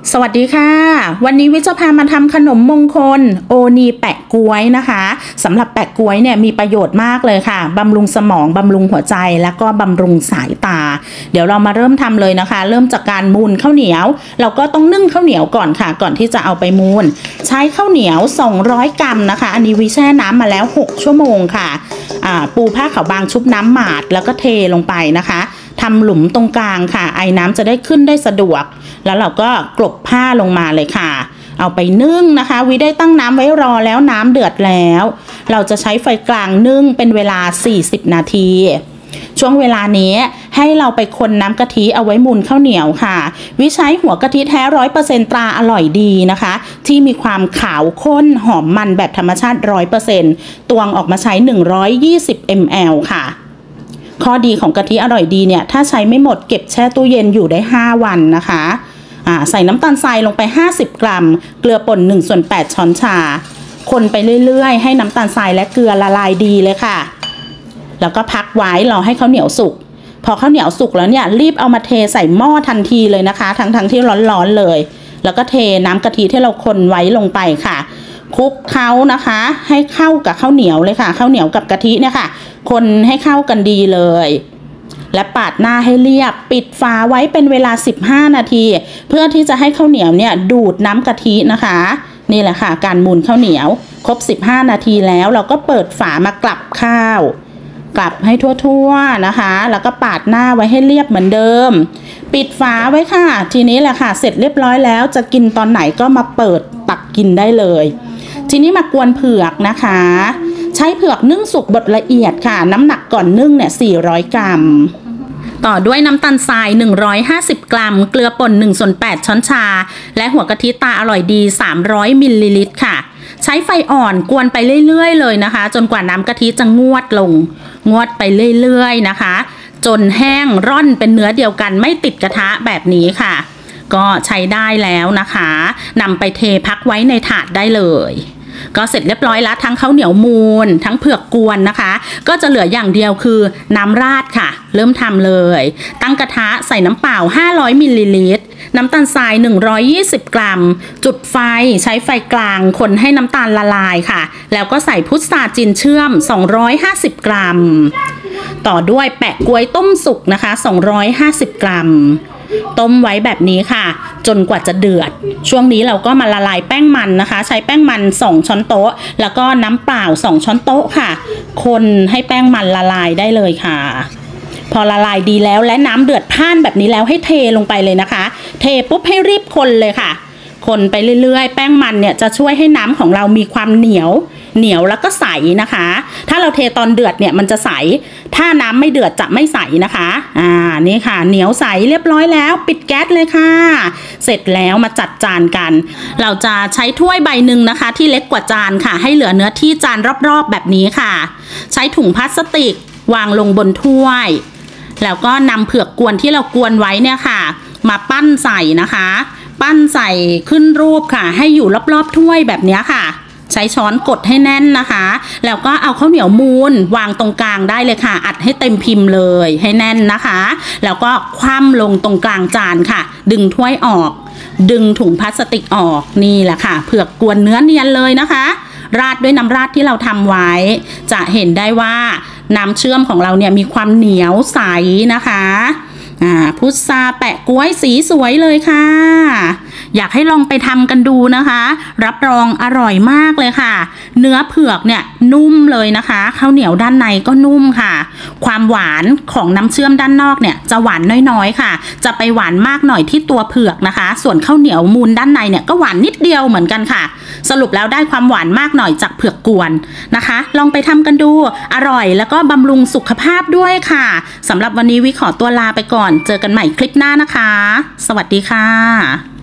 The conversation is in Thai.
สวัสดีค่ะวันนี้วิจะพามาทำขนมมงคลโอนีแปะก๊วยนะคะสำหรับแปะก๊วยเนี่ยมีประโยชน์มากเลยค่ะบำรุงสมองบำรุงหัวใจแล้วก็บำรุงสายตาเดี๋ยวเรามาเริ่มทำเลยนะคะเริ่มจากการมูนข้าวเหนียวเราก็ต้องนึ่งข้าวเหนียวก่อนค่ะก่อนที่จะเอาไปมูนใช้ข้าวเหนียว200 กรัมนะคะอันนี้วิแช่น้ำมาแล้ว6 ชั่วโมงค่ะปูผ้าขาวบางชุบน้ำหมาดแล้วก็เทลงไปนะคะทำหลุมตรงกลางค่ะไอ้น้ำจะได้ขึ้นได้สะดวกแล้วเราก็กลบผ้าลงมาเลยค่ะเอาไปนึ่งนะคะวิได้ตั้งน้ำไว้รอแล้วน้ำเดือดแล้วเราจะใช้ไฟกลางนึ่งเป็นเวลา40 นาทีช่วงเวลานี้ให้เราไปคนน้ำกะทิเอาไว้มูนข้าวเหนียวค่ะวิใช้หัวกะทิแท้ 100% ตราอร่อยดีนะคะที่มีความขาวข้นหอมมันแบบธรรมชาติ 100% ตวงออกมาใช้120 ml ค่ะข้อดีของกะทิอร่อยดีเนี่ยถ้าใช้ไม่หมดเก็บแช่ตู้เย็นอยู่ได้5 วันนะคะใส่น้ำตาลทรายลงไป50 กรัมเกลือป่น1/8 ช้อนชาคนไปเรื่อยๆให้น้ำตาลทรายและเกลือละลายดีเลยค่ะแล้วก็พักไว้รอให้ข้าวเหนียวสุกพอข้าวเหนียวสุกแล้วเนี่ยรีบเอามาเทใส่หม้อทันทีเลยนะคะทั้งที่ร้อนๆเลยแล้วก็เทน้ำกะทิที่เราคนไว้ลงไปค่ะคลุกเคล้านะคะให้เข้ากับข้าวเหนียวเลยค่ะข้าวเหนียวกับกะทิเนี่ยค่ะคนให้เข้ากันดีเลยและปาดหน้าให้เรียบปิดฝาไว้เป็นเวลา15 นาทีเพื่อที่จะให้ข้าวเหนียวเนี่ยดูดน้ำกะทินะคะนี่แหละค่ะการมูนข้าวเหนียวครบ15 นาทีแล้วเราก็เปิดฝามากลับข้าวกลับให้ทั่วๆนะคะแล้วก็ปาดหน้าไว้ให้เรียบเหมือนเดิมปิดฝาไว้ค่ะทีนี้แหละค่ะเสร็จเรียบร้อยแล้วจะกินตอนไหนก็มาเปิดตักกินได้เลยทีนี้มากวนเผือกนะคะใช้เผือกนึ่งสุกบดละเอียดค่ะน้ำหนักก่อนนึ่งเนี่ย400 กรัมต่อด้วยน้ำตาลทราย150 กรัมเกลือป่น1/8 ช้อนชาและหัวกะทิตาอร่อยดี300 มิลลิลิตรค่ะใช้ไฟอ่อนกวนไปเรื่อยๆเลยนะคะจนกว่าน้ำกะทิจะงวดลงงวดไปเรื่อยๆนะคะจนแห้งร่อนเป็นเนื้อเดียวกันไม่ติดกระทะแบบนี้ค่ะก็ใช้ได้แล้วนะคะนำไปเทพักไว้ในถาดได้เลยก็เสร็จเรียบร้อยแล้วทั้งข้าวเหนียวมูนทั้งเผือกกวนนะคะก็จะเหลืออย่างเดียวคือน้ำราดค่ะเริ่มทำเลยตั้งกระทะใส่น้ำเปล่า500 มิลลิลิตรน้ำตาลทราย120 กรัมจุดไฟใช้ไฟกลางคนให้น้ำตาลละลายค่ะแล้วก็ใส่พุทราจีนเชื่อม250 กรัมต่อด้วยแปะก๊วยต้มสุกนะคะ250 กรัมต้มไว้แบบนี้ค่ะจนกว่าจะเดือดช่วงนี้เราก็มาละลายแป้งมันนะคะใช้แป้งมัน2 ช้อนโต๊ะแล้วก็น้ำเปล่า2 ช้อนโต๊ะค่ะคนให้แป้งมันละลายได้เลยค่ะพอละลายดีแล้วและน้ำเดือดพ่านแบบนี้แล้วให้เทลงไปเลยนะคะเทปุ๊บให้รีบคนเลยค่ะคนไปเรื่อยๆแป้งมันเนี่ยจะช่วยให้น้ำของเรามีความเหนียวแล้วก็ใสนะคะถ้าเราเทตอนเดือดเนี่ยมันจะใสถ้าน้ำไม่เดือดจะไม่ใสนะคะนี่ค่ะเหนียวใสเรียบร้อยแล้วปิดแก๊สเลยค่ะเสร็จแล้วมาจัดจานกันเราจะใช้ถ้วยใบหนึ่งนะคะที่เล็กกว่าจานค่ะให้เหลือเนื้อที่จานรอบๆแบบนี้ค่ะใช้ถุงพลาสติกวางลงบนถ้วยแล้วก็นำเผือกกวนที่เรากวนไว้เนี่ยค่ะมาปั้นใส่นะคะปั้นใส่ขึ้นรูปค่ะให้อยู่รอบๆถ้วยแบบนี้ค่ะใช้ช้อนกดให้แน่นนะคะแล้วก็เอาข้าวเหนียวมูนวางตรงกลางได้เลยค่ะอัดให้เต็มพิมพ์เลยให้แน่นนะคะแล้วก็คว่ำลงตรงกลางจานค่ะดึงถ้วยออกดึงถุงพลาสติกออกนี่แหละค่ะเผือกกวนเนื้อเนียนเลยนะคะราดด้วยน้ำราดที่เราทำไว้จะเห็นได้ว่าน้ำเชื่อมของเราเนี่ยมีความเหนียวใสนะคะพุทราแปะก๊วยสีสวยเลยค่ะอยากให้ลองไปทำกันดูนะคะรับรองอร่อยมากเลยค่ะเนื้อเผือกเนี่ยนุ่มเลยนะคะข้าวเหนียวด้านในก็นุ่มค่ะความหวานของน้ำเชื่อมด้านนอกเนี่ยจะหวานน้อยๆค่ะจะไปหวานมากหน่อยที่ตัวเผือกนะคะส่วนข้าวเหนียวมูนด้านในเนี่ยก็หวานนิดเดียวเหมือนกันค่ะสรุปแล้วได้ความหวานมากหน่อยจากเผือกกวนนะคะลองไปทำกันดูอร่อยแล้วก็บำรุงสุขภาพด้วยค่ะสำหรับวันนี้วิขอตัวลาไปก่อนเจอกันใหม่คลิปหน้านะคะสวัสดีค่ะ